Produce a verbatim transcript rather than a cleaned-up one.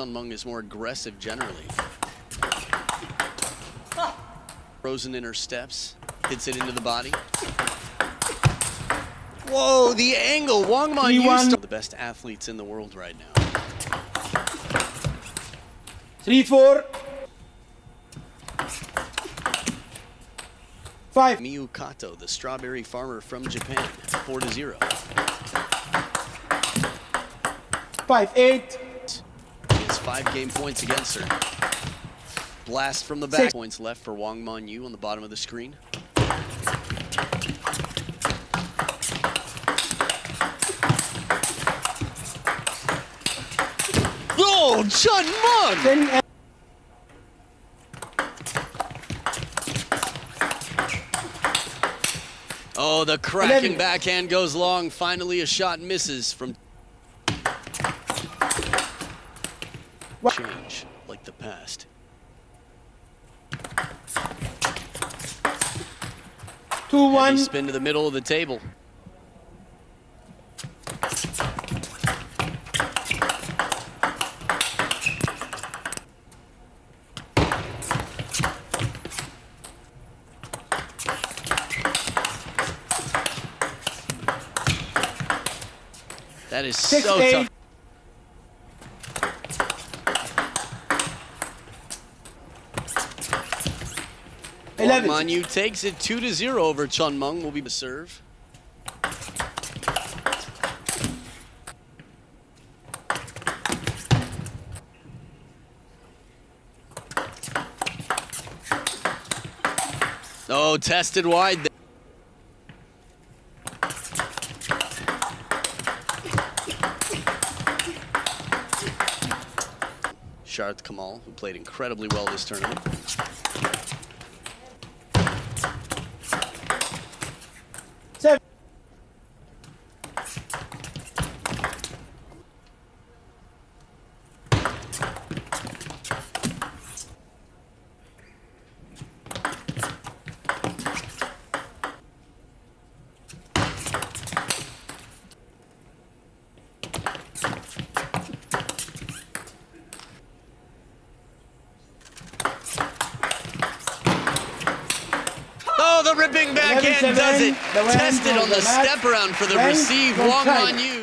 Chen Meng is more aggressive generally. Frozen in her steps, hits it into the body. Whoa, the angle! Wang Manyu, the best athletes in the world right now. three four. five. Miyu Kato, the strawberry farmer from Japan, four to zero. five eight. He has five game points against her. Blast from the back. Six. Points left for Wang Manyu on the bottom of the screen. Oh, Chen Meng! Oh, the cracking eleven. Backhand goes long. Finally, a shot misses from. What? Change like the past. two one. Spin to the middle of the table. That is Six, so eight. Tough. Wang Manyu takes it two to zero over Chen Meng. Will be the serve. Oh, tested wide. Sharth Kamal, who played incredibly well this tournament. Seven. Oh, the ripping backhand does it. Tested on the step around for the receive. Wang Manyu.